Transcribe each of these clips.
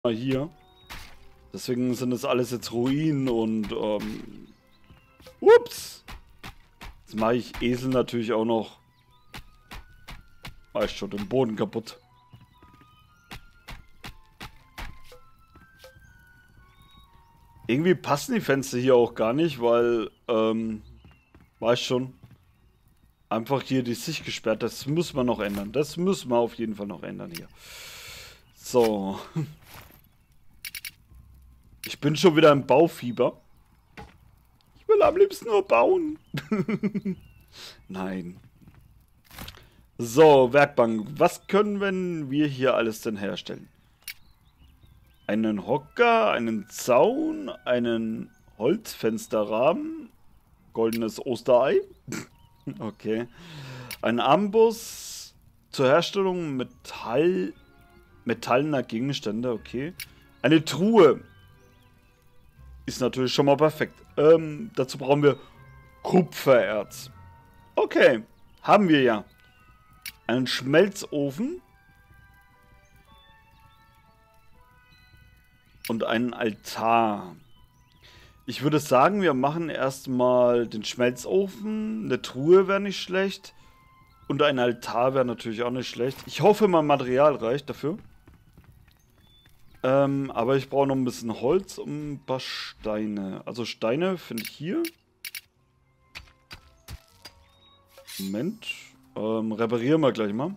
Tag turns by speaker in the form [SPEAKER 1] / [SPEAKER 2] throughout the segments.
[SPEAKER 1] hier. Deswegen sind das alles jetzt Ruinen und ups. Jetzt mache ich Esel natürlich auch noch. Weißt schon, den Boden kaputt. Irgendwie passen die Fenster hier auch gar nicht, weil, weißt schon, einfach hier die Sicht gesperrt. Das muss man noch ändern. Das müssen wir auf jeden Fall noch ändern hier. So. Ich bin schon wieder im Baufieber. Ich will am liebsten nur bauen. Nein. So, Werkbank. Was können wir hier alles denn herstellen? Einen Hocker, einen Zaun, einen Holzfensterrahmen, goldenes Osterei. Okay. Ein Amboss zur Herstellung metallener Gegenstände, okay. Eine Truhe. Ist natürlich schon mal perfekt. Dazu brauchen wir Kupfererz. Okay, haben wir ja. Einen Schmelzofen. Und einen Altar. Ich würde sagen, wir machen erstmal den Schmelzofen. Eine Truhe wäre nicht schlecht. Und ein Altar wäre natürlich auch nicht schlecht. Ich hoffe, mein Material reicht dafür. Aber ich brauche noch ein bisschen Holz und ein paar Steine. Also Steine finde ich hier. Moment. Reparieren wir gleich mal.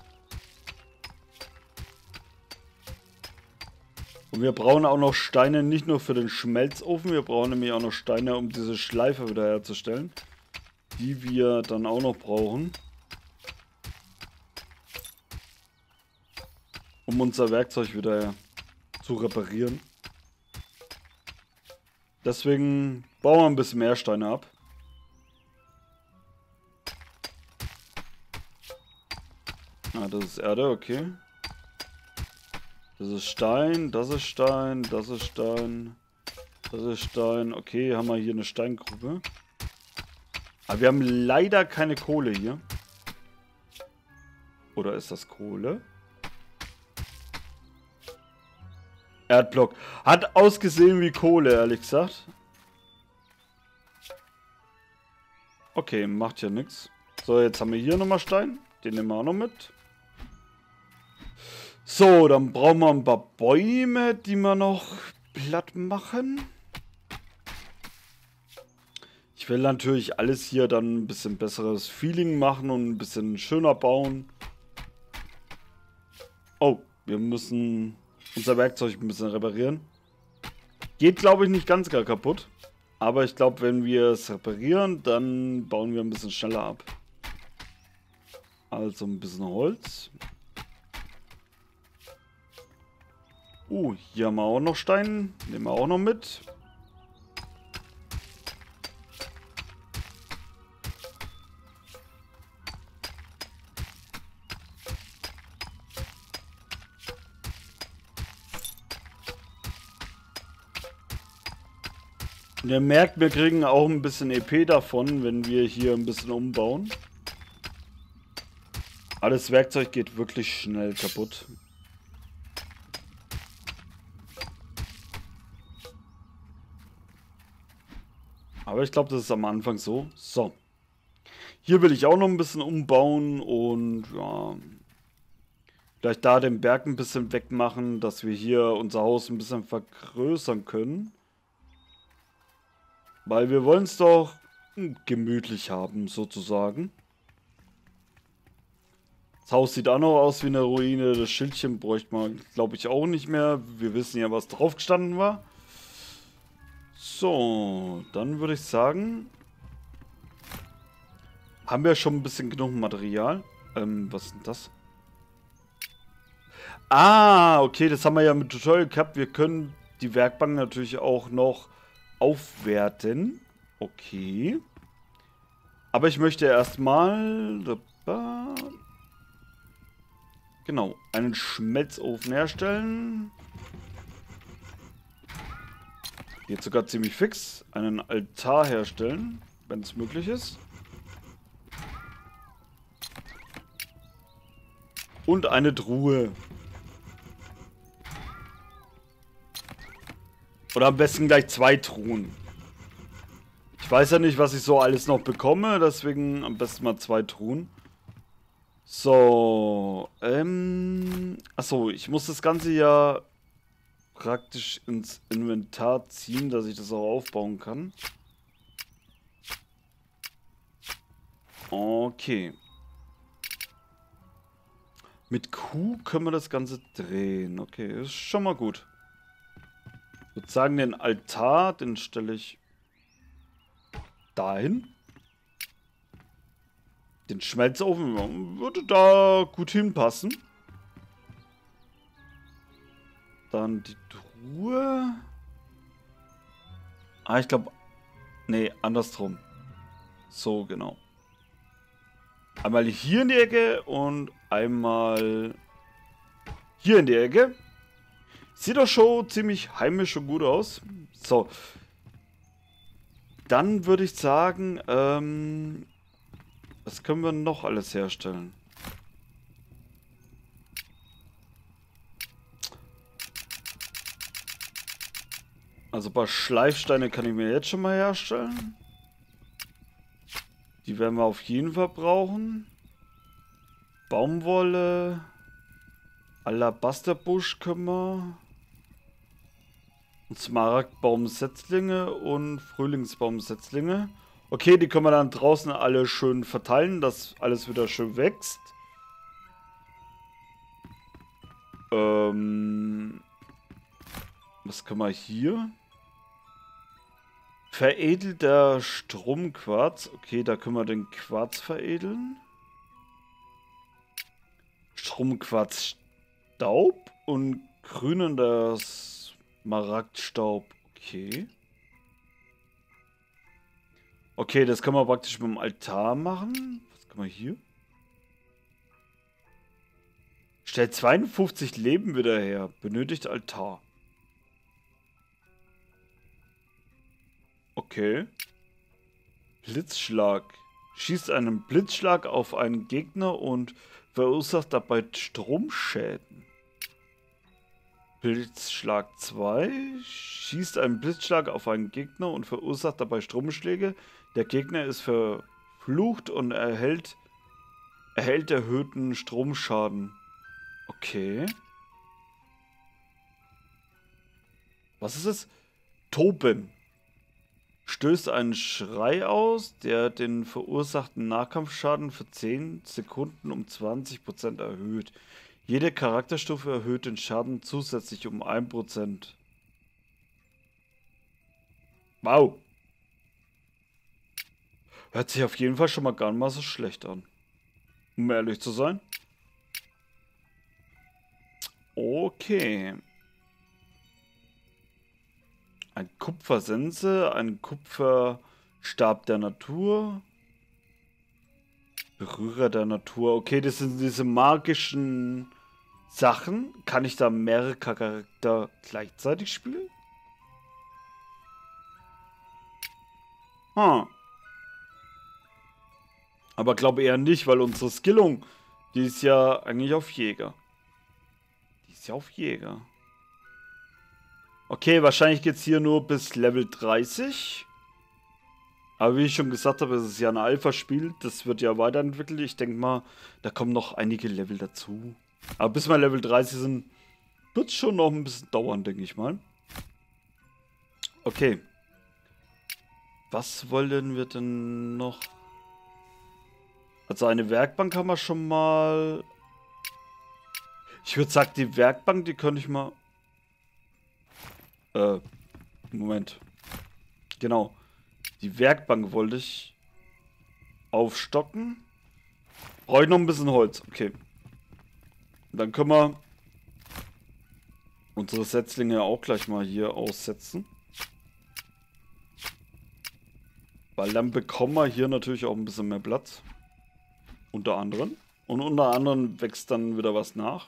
[SPEAKER 1] Und wir brauchen auch noch Steine, nicht nur für den Schmelzofen. Wir brauchen nämlich auch noch Steine, um diese Schleife wieder herzustellen. Die wir dann auch noch brauchen. Um unser Werkzeug wieder zu reparieren. Deswegen bauen wir ein bisschen mehr Steine ab. Ah, das ist Erde, okay. Das ist Stein, das ist Stein, das ist Stein, das ist Stein. Okay, haben wir hier eine Steingrube. Aber wir haben leider keine Kohle hier. Oder ist das Kohle? Erdblock. Hat ausgesehen wie Kohle, ehrlich gesagt. Okay, macht ja nichts. So, jetzt haben wir hier nochmal Stein. Den nehmen wir auch noch mit. So, dann brauchen wir ein paar Bäume, die wir noch platt machen. Ich will natürlich alles hier dann ein bisschen besseres Feeling machen und ein bisschen schöner bauen. Oh, wir müssen unser Werkzeug ein bisschen reparieren. Geht, glaube ich, nicht ganz gar kaputt. Aber ich glaube, wenn wir es reparieren, dann bauen wir ein bisschen schneller ab. Also ein bisschen Holz. Hier haben wir auch noch Steine. Nehmen wir auch noch mit. Und ihr merkt, wir kriegen auch ein bisschen EP davon, wenn wir hier ein bisschen umbauen. Aber das Werkzeug geht wirklich schnell kaputt. Aber ich glaube, das ist am Anfang so. So. Hier will ich auch noch ein bisschen umbauen und ja. Vielleicht da den Berg ein bisschen wegmachen, dass wir hier unser Haus ein bisschen vergrößern können. Weil wir wollen es doch gemütlich haben, sozusagen. Das Haus sieht auch noch aus wie eine Ruine. Das Schildchen bräuchte man, glaube ich, auch nicht mehr. Wir wissen ja, was drauf gestanden war. So, dann würde ich sagen, haben wir schon ein bisschen genug Material. Was ist denn das? Ah, okay, das haben wir ja mit Tutorial gehabt. Wir können die Werkbank natürlich auch noch aufwerten. Okay. Aber ich möchte erstmal genau, einen Schmelzofen herstellen. Geht sogar ziemlich fix. Einen Altar herstellen, wenn es möglich ist. Und eine Truhe. Oder am besten gleich 2 Truhen. Ich weiß ja nicht, was ich so alles noch bekomme, deswegen am besten mal 2 Truhen. So, achso, ich muss das Ganze ja praktisch ins Inventar ziehen, dass ich das auch aufbauen kann. Okay. Mit Q können wir das Ganze drehen. Okay, ist schon mal gut. Ich würde sagen, den Altar, den stelle ich dahin. Den Schmelzofen würde da gut hinpassen. Dann die Truhe. Ah, ich glaube... Nee, andersrum. So, genau. Einmal hier in die Ecke und einmal hier in die Ecke. Sieht doch schon ziemlich heimisch und gut aus. So. Dann würde ich sagen, was können wir noch alles herstellen? Also ein paar Schleifsteine kann ich mir jetzt schon mal herstellen. Die werden wir auf jeden Fall brauchen. Baumwolle. Alabasterbusch können wir. Und Smaragdbaumsetzlinge und Frühlingsbaumsetzlinge. Okay, die können wir dann draußen alle schön verteilen, dass alles wieder schön wächst. Was können wir hier? Veredelter Stromquarz. Okay, da können wir den Quarz veredeln. Stromquarzstaub und grünender Smaragdstaub. Okay. Okay, das können wir praktisch mit dem Altar machen. Was können wir hier? Stellt 52 Leben wieder her. Benötigt Altar. Okay. Blitzschlag. Schießt einen Blitzschlag auf einen Gegner und verursacht dabei Stromschäden. Blitzschlag 2. Schießt einen Blitzschlag auf einen Gegner und verursacht dabei Stromschläge. Der Gegner ist verflucht und erhält erhöhten Stromschaden. Okay. Was ist es? Toben. Stößt einen Schrei aus, der den verursachten Nahkampfschaden für 10 Sekunden um 20% erhöht. Jede Charakterstufe erhöht den Schaden zusätzlich um 1%. Wow. Hört sich auf jeden Fall schon mal gar nicht mal so schlecht an. Um ehrlich zu sein. Okay. Ein Kupfersense, ein Kupferstab der Natur. Berührer der Natur. Okay, das sind diese magischen Sachen. Kann ich da mehrere Charakter gleichzeitig spielen? Hm. Aber glaube eher nicht, weil unsere Skillung, die ist ja eigentlich auf Jäger. Die ist ja auf Jäger. Okay, wahrscheinlich geht es hier nur bis Level 30. Aber wie ich schon gesagt habe, es ist ja ein Alpha-Spiel. Das wird ja weiterentwickelt. Ich denke mal, da kommen noch einige Level dazu. Aber bis wir Level 30 sind, wird es schon noch ein bisschen dauern, denke ich mal. Okay. Was wollen wir denn noch? Also eine Werkbank haben wir schon mal. Ich würde sagen, die Werkbank, die könnte ich mal... Moment. Genau. Die Werkbank wollte ich aufstocken. Brauche ich noch ein bisschen Holz. Okay. Und dann können wir unsere Setzlinge auch gleich mal hier aussetzen. Weil dann bekommen wir hier natürlich auch ein bisschen mehr Platz. Unter anderem. Und unter anderem wächst dann wieder was nach.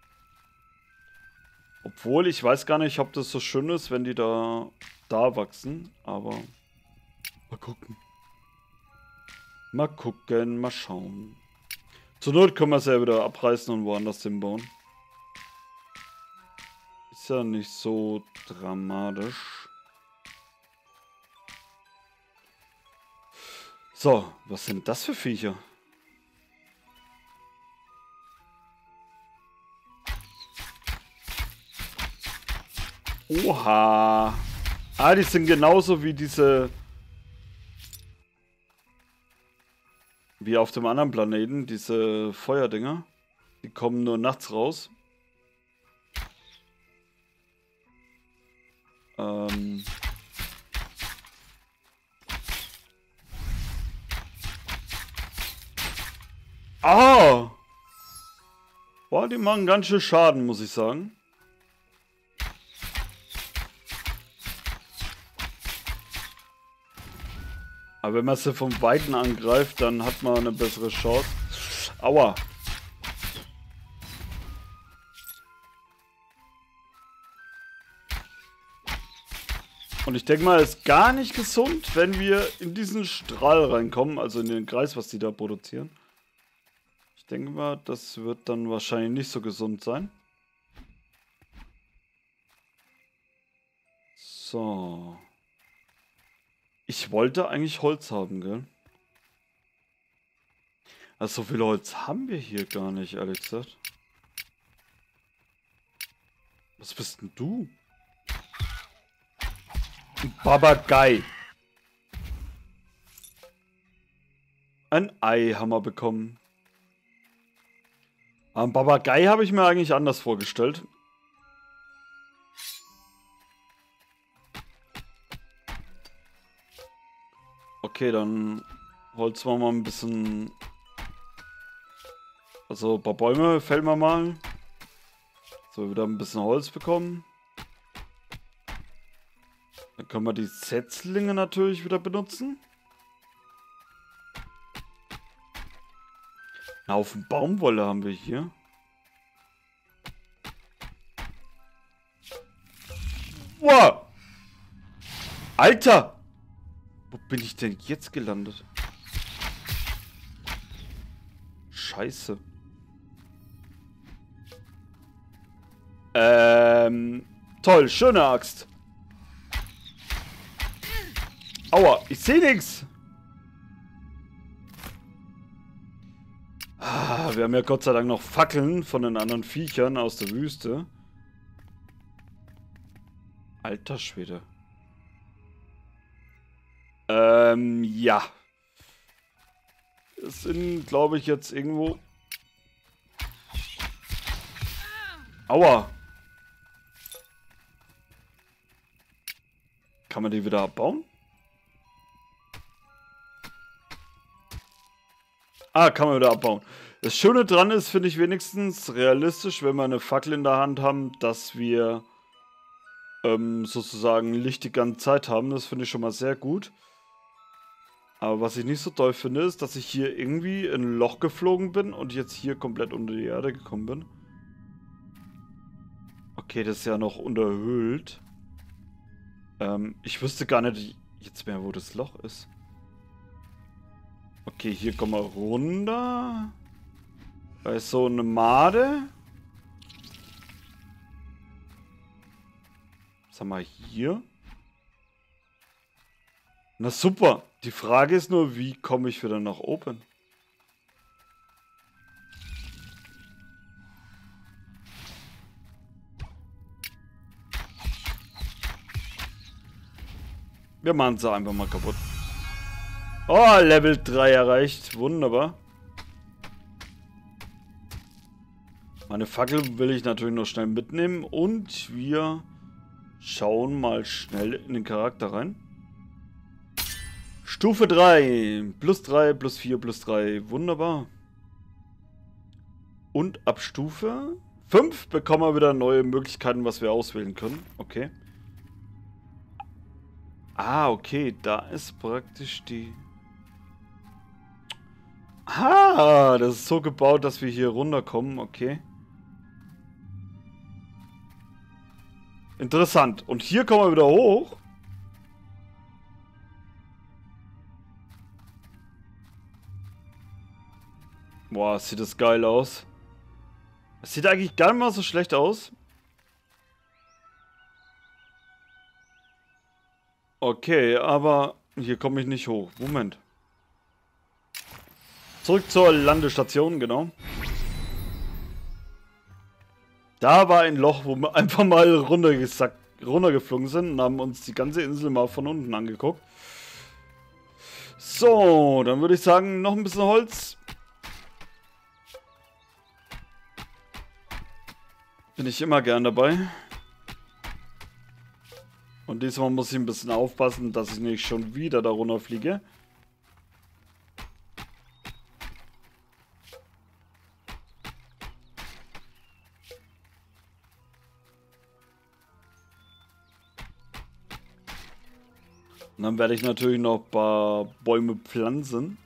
[SPEAKER 1] Obwohl, ich weiß gar nicht, ob das so schön ist, wenn die da wachsen. Aber mal gucken. Mal gucken, mal schauen. Zur Not können wir es ja wieder abreißen und woanders hinbauen. Ist Ist ja nicht so dramatisch. So, was sind das für Viecher? Oha. Ah, die sind genauso wie diese... Wie auf dem anderen Planeten, diese Feuerdinger. Die kommen nur nachts raus. Ah! Boah, die machen ganz schön Schaden, muss ich sagen. Aber wenn man sie vom Weiten angreift, dann hat man eine bessere Chance. Aua! Und ich denke mal, es ist gar nicht gesund, wenn wir in diesen Strahl reinkommen, also in den Kreis, was die da produzieren. Ich denke mal, das wird dann wahrscheinlich nicht so gesund sein. So. Ich wollte eigentlich Holz haben, gell? Also so viel Holz haben wir hier gar nicht, ehrlich gesagt. Was bist denn du? Ein Papagei. Ein Ei haben wir bekommen. Ein Papagei habe ich mir eigentlich anders vorgestellt. Okay, dann holzen wir mal ein bisschen... Also ein paar Bäume fällen wir mal. So, wieder ein bisschen Holz bekommen. Dann können wir die Setzlinge natürlich wieder benutzen. Einen Haufen Baumwolle haben wir hier. Wow! Alter! Wo bin ich denn jetzt gelandet? Scheiße. Toll, schöne Axt. Aua, ich sehe nichts. Wir haben ja Gott sei Dank noch Fackeln von den anderen Viechern aus der Wüste. Alter Schwede. Ja. Es sind, glaube ich, jetzt irgendwo... Aua. Kann man die wieder abbauen? Ah, kann man wieder abbauen. Das Schöne dran ist, finde ich wenigstens realistisch, wenn wir eine Fackel in der Hand haben, dass wir sozusagen Licht die ganze Zeit haben. Das finde ich schon mal sehr gut. Aber was ich nicht so toll finde, ist, dass ich hier irgendwie in ein Loch geflogen bin und jetzt hier komplett unter die Erde gekommen bin. Okay, das ist ja noch unterhöhlt. Ich wüsste gar nicht jetzt mehr, wo das Loch ist. Okay, hier kommen wir runter. Da ist so eine Made. Was haben wir hier? Na super. Die Frage ist nur, wie komme ich wieder nach oben? Wir machen sie einfach mal kaputt. Oh, Level 3 erreicht. Wunderbar. Meine Fackel will ich natürlich noch schnell mitnehmen. Und wir schauen mal schnell in den Charakter rein. Stufe 3. Plus 3, plus 4, plus 3. Wunderbar. Und ab Stufe 5 bekommen wir wieder neue Möglichkeiten, was wir auswählen können. Okay. Ah, okay. Da ist praktisch die... Ah, das ist so gebaut, dass wir hier runterkommen. Okay. Interessant. Und hier kommen wir wieder hoch. Boah, sieht das geil aus. Es sieht eigentlich gar nicht mal so schlecht aus. Okay, aber hier komme ich nicht hoch. Moment. Zurück zur Landestation, genau. Da war ein Loch, wo wir einfach mal runtergeflogen sind und haben uns die ganze Insel mal von unten angeguckt. So, dann würde ich sagen, noch ein bisschen Holz. Bin ich immer gern dabei. Und diesmal muss ich ein bisschen aufpassen, dass ich nicht schon wieder da runterfliege. Und dann werde ich natürlich noch ein paar Bäume pflanzen.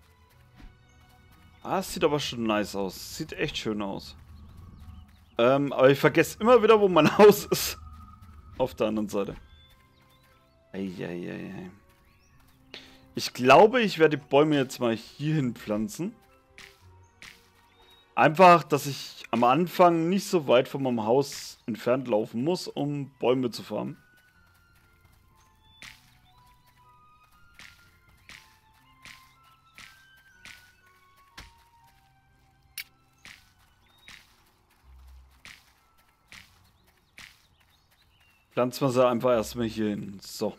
[SPEAKER 1] Ah, es sieht aber schon nice aus. Sieht echt schön aus. Aber ich vergesse immer wieder, wo mein Haus ist. Auf der anderen Seite. Eieiei. Ich glaube, ich werde die Bäume jetzt mal hierhin pflanzen. Einfach, dass ich am Anfang nicht so weit von meinem Haus entfernt laufen muss, um Bäume zu farmen. Pflanzen wir sie einfach erstmal hier hin. So.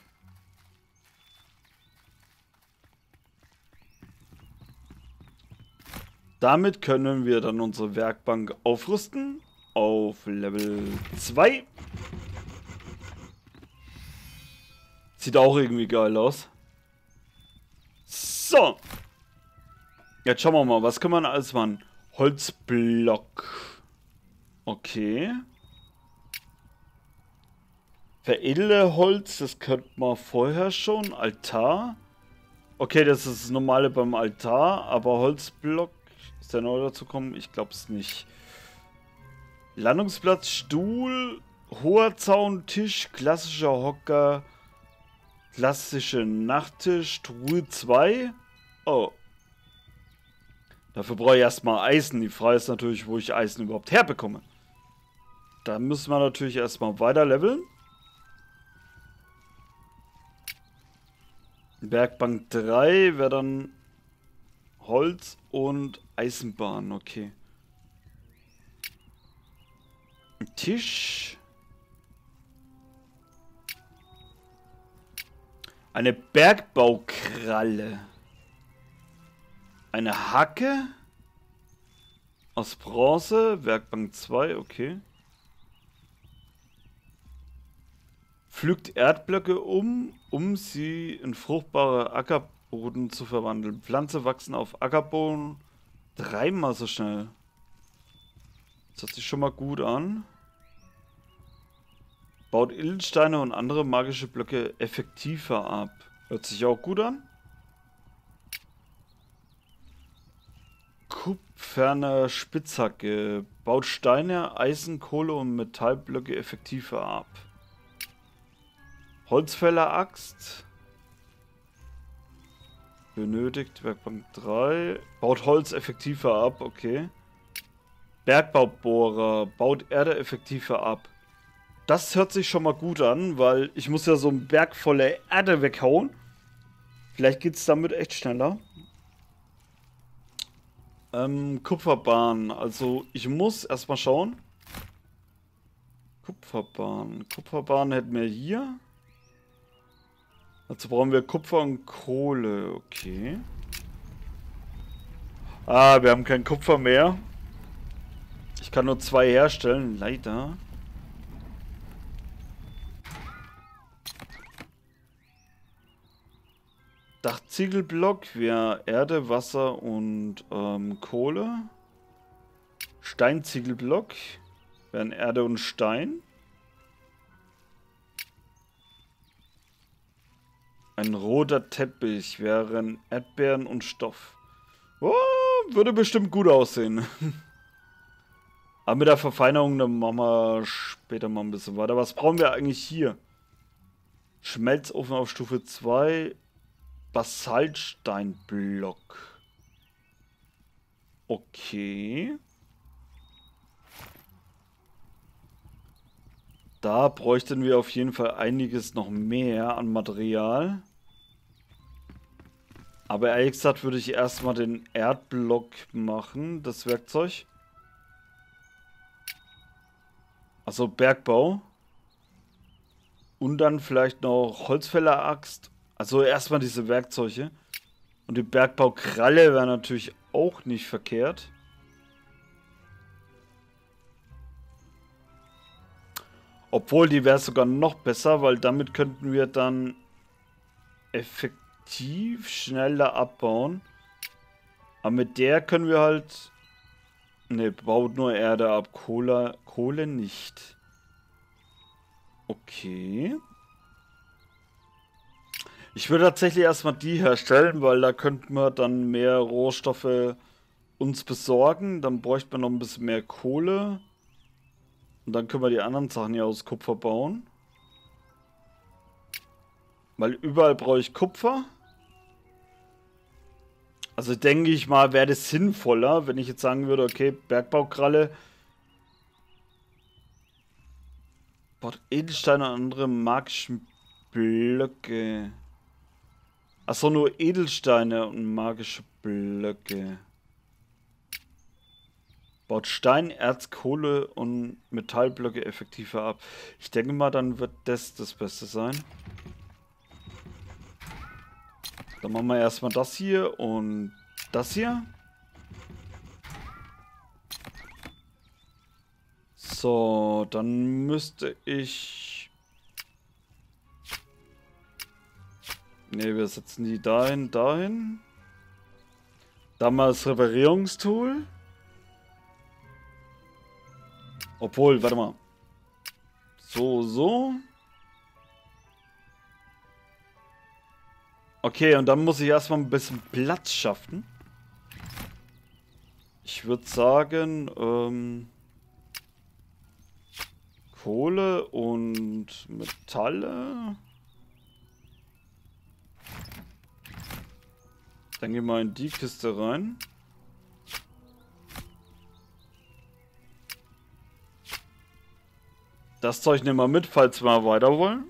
[SPEAKER 1] Damit können wir dann unsere Werkbank aufrüsten. Auf Level 2. Sieht auch irgendwie geil aus. So. Jetzt schauen wir mal, was kann man alles machen? Holzblock. Okay. Veredle Holz, das könnte man vorher schon. Altar. Okay, das ist das Normale beim Altar, aber Holzblock, ist der neu dazu gekommen? Ich glaube es nicht. Landungsplatz, Stuhl, hoher Zaun, Tisch, klassischer Hocker, klassische Nachttisch, Truhe 2. Oh. Dafür brauche ich erstmal Eisen. Die Frage ist natürlich, wo ich Eisen überhaupt herbekomme. Da müssen wir natürlich erstmal weiter leveln. Werkbank 3 wäre dann Holz und Eisenbahn, okay. Tisch. Eine Bergbaukralle. Eine Hacke. Aus Bronze. Werkbank 2, okay. Pflückt Erdblöcke um sie in fruchtbare Ackerboden zu verwandeln. Pflanzen wachsen auf Ackerboden dreimal so schnell. Das hört sich schon mal gut an. Baut Edelsteine und andere magische Blöcke effektiver ab. Hört sich auch gut an. Kupferne Spitzhacke. Baut Steine, Eisen, Kohle und Metallblöcke effektiver ab. Holzfäller-Axt. Benötigt Werkbank 3. Baut Holz effektiver ab, okay. Bergbaubohrer. Baut Erde effektiver ab. Das hört sich schon mal gut an, weil ich muss ja so einen Berg voller Erde weghauen. Vielleicht geht es damit echt schneller. Kupferbahn. Also ich muss erstmal schauen. Kupferbahn. Kupferbahn hätten wir hier. Dazu brauchen wir Kupfer und Kohle. Okay. Ah, wir haben kein Kupfer mehr. Ich kann nur 2 herstellen. Leider. Dachziegelblock wäre Erde, Wasser und Kohle. Steinziegelblock wären Erde und Stein. Ein roter Teppich wären Erdbeeren und Stoff. Oh, würde bestimmt gut aussehen. Aber mit der Verfeinerung, dann machen wir später mal ein bisschen weiter. Was brauchen wir eigentlich hier? Schmelzofen auf Stufe 2. Basaltsteinblock. Okay. Da bräuchten wir auf jeden Fall einiges noch mehr an Material. Aber ehrlich gesagt würde ich erstmal den Erdblock machen, das Werkzeug. Also Bergbau. Und dann vielleicht noch Holzfäller-Axt. Also erstmal diese Werkzeuge. Und die Bergbaukralle wäre natürlich auch nicht verkehrt. Obwohl, die wäre sogar noch besser, weil damit könnten wir dann effektiv schneller abbauen. Aber mit der können wir halt... Ne, baut nur Erde ab. Kohle nicht. Okay. Ich würde tatsächlich erstmal die herstellen, weil da könnten wir dann mehr Rohstoffe uns besorgen. Dann bräuchte man noch ein bisschen mehr Kohle. Und dann können wir die anderen Sachen hier aus Kupfer bauen. Weil überall brauche ich Kupfer. Also denke ich mal, wäre das sinnvoller, wenn ich jetzt sagen würde, okay, Bergbaukralle. Baut Edelsteine und andere magischen Blöcke. Achso, nur Edelsteine und magische Blöcke. Baut Stein, Erz, Kohle und Metallblöcke effektiver ab. Ich denke mal, dann wird das Beste sein. Dann machen wir erstmal das hier und das hier. So, dann müsste ich... Ne, wir setzen die dahin. Dann mal das Reparierungstool. Obwohl, warte mal. So. Okay, und dann muss ich erstmal ein bisschen Platz schaffen. Ich würde sagen, Kohle und Metalle. Dann gehen wir in die Kiste rein. Das Zeug nehmen wir mit, falls wir mal weiter wollen.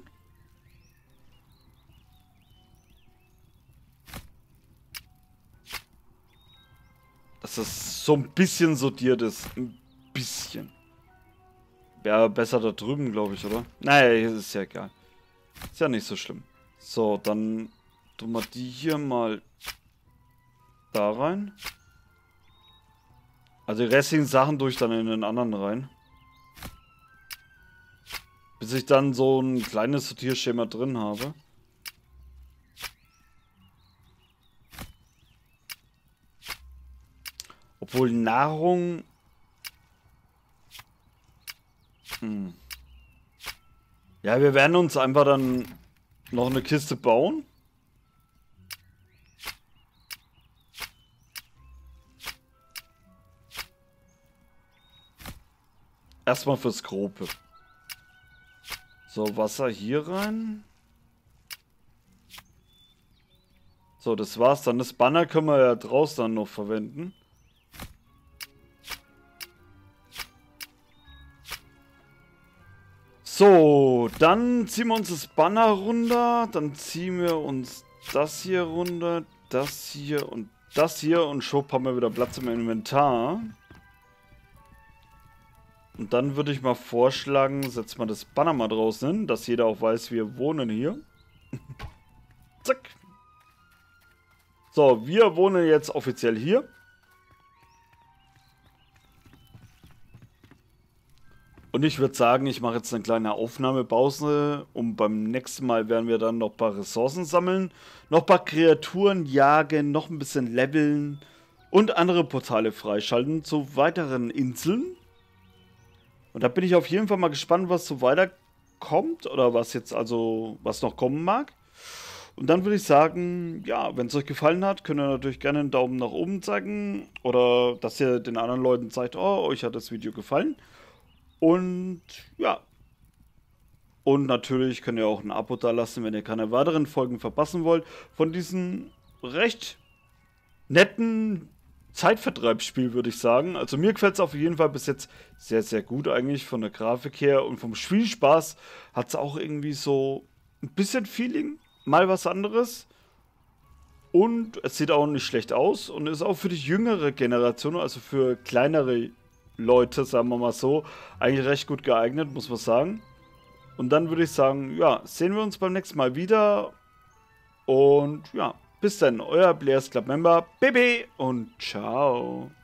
[SPEAKER 1] Dass das so ein bisschen sortiert ist. Ein bisschen. Wäre besser da drüben, glaube ich, oder? Naja, ist ja egal. Ist ja nicht so schlimm. So, dann tun wir die hier mal da rein. Also die restlichen Sachen tue ich dann in den anderen rein. Bis ich dann so ein kleines Sortierschema drin habe. Obwohl Nahrung... Ja, wir werden uns einfach dann noch eine Kiste bauen. Erstmal fürs Grobe. So, Wasser hier rein. So, das war's dann. Das Banner können wir ja draußen dann noch verwenden. So, dann ziehen wir uns das Banner runter. Dann ziehen wir uns das hier runter. Das hier und das hier. Und schon haben wir wieder Platz im Inventar. Und dann würde ich mal vorschlagen, setzen wir das Banner mal draußen hin, dass jeder auch weiß, wir wohnen hier. Zack. So, wir wohnen jetzt offiziell hier. Und ich würde sagen, ich mache jetzt eine kleine Aufnahmepause und beim nächsten Mal werden wir dann noch ein paar Ressourcen sammeln, noch ein paar Kreaturen jagen, noch ein bisschen leveln und andere Portale freischalten zu weiteren Inseln. Und da bin ich auf jeden Fall mal gespannt, was so weiterkommt oder was jetzt also, was noch kommen mag. Und dann würde ich sagen, ja, wenn es euch gefallen hat, könnt ihr natürlich gerne einen Daumen nach oben zeigen oder dass ihr den anderen Leuten zeigt, oh, euch hat das Video gefallen. Und ja, und natürlich könnt ihr auch ein Abo da lassen, wenn ihr keine weiteren Folgen verpassen wollt von diesen recht netten Zeitvertreibsspiel, würde ich sagen. Also mir gefällt es auf jeden Fall bis jetzt sehr, sehr gut eigentlich von der Grafik her. Und vom Spielspaß hat es auch irgendwie so ein bisschen Feeling. Mal was anderes. Und es sieht auch nicht schlecht aus und ist auch für die jüngere Generation, also für kleinere Leute, sagen wir mal so, eigentlich recht gut geeignet, muss man sagen. Und dann würde ich sagen, ja, sehen wir uns beim nächsten Mal wieder. Und ja, bis dann, euer Players Club Member, Baby und ciao.